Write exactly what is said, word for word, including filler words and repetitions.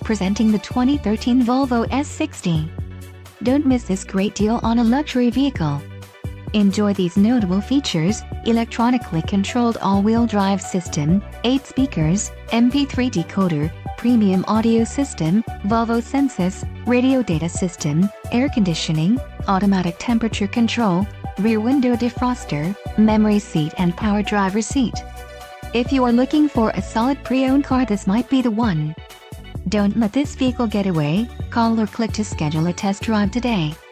Presenting the twenty thirteen Volvo S sixty. Don't miss this great deal on a luxury vehicle. Enjoy these notable features: electronically controlled all-wheel drive system, eight speakers, M P three decoder, premium audio system, Volvo Sensus, radio data system, air conditioning, automatic temperature control, rear window defroster, memory seat and power driver seat. If you are looking for a solid pre-owned car, this might be the one. Don't let this vehicle get away. Call or click to schedule a test drive today.